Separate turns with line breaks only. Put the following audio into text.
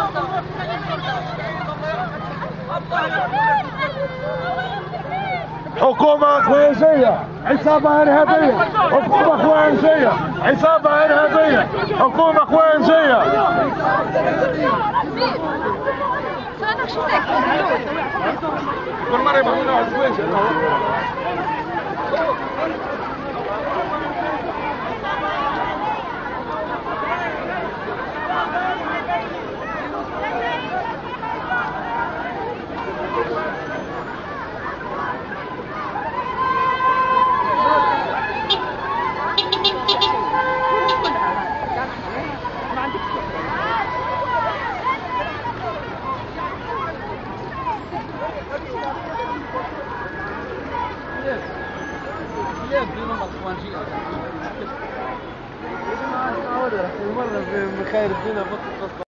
حكومة خوارزمية، عصابة إرهابية، حكومة خوارزمية، عصابة إرهابية، حكومة خوارزمية. كل مرة يبغون مرة بخير الدنيا